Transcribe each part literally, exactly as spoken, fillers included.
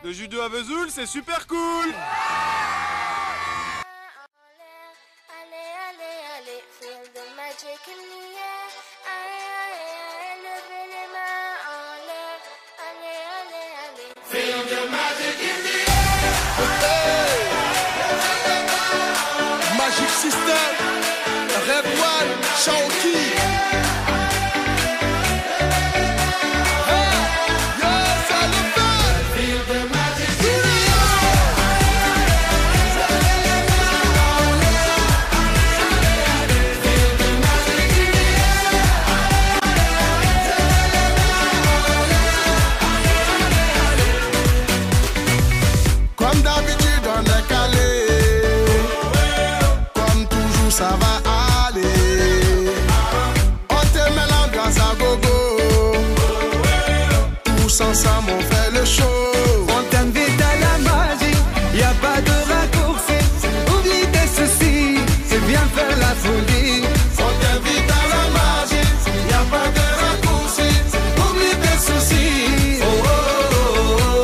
De judo à Vesoul, c'est super cool. Feel the magic in the air. Magic System, Red One, Shaoki. Ça va aller. On te met l'ambiance à gogo. Tous ensemble on fait le show. On t'invite à la magie, y a pas de raccourci. Oublie tes soucis, c'est bien faire la folie. On t'invite à la magie, y a pas de raccourci. Oublie tes soucis. Oh, oh, oh, oh.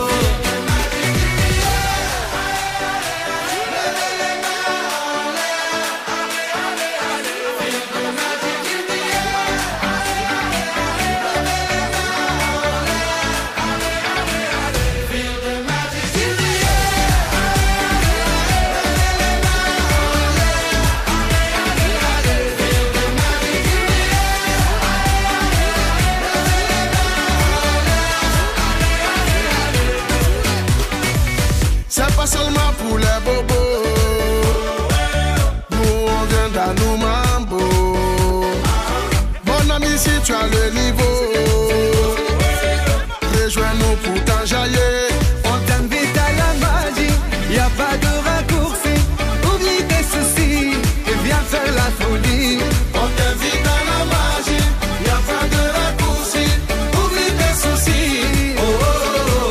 C'est pas seulement pour les bobos. Nous on vient d'Anou Mambo. Mon ami, si tu as le niveau, rejoins-nous pour t'enjailler. On t'invite à la magie, y a pas de raccourci. Oublie tes soucis et viens faire la folie. On t'invite à la magie, y a pas de raccourci. Oublie tes soucis. Oh, oh, oh, oh.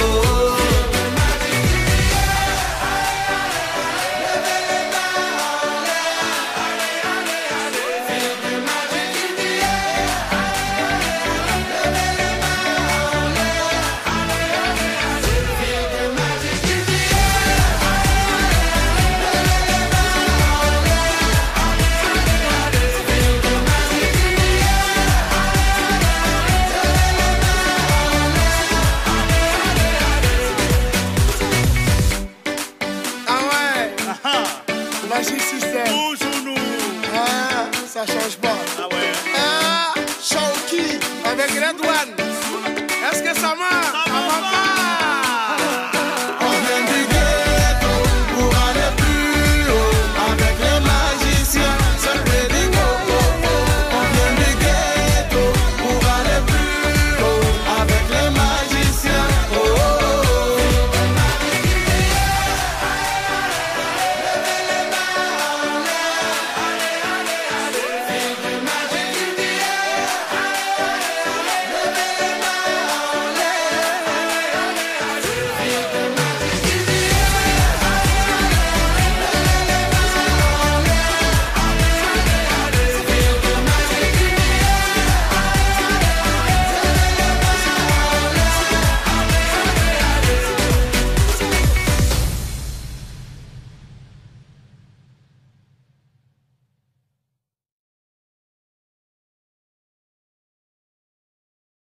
Magic System. Toujours nous. Ah, ça change pas. Ah ouais. Ah, Shaoki avec Red One.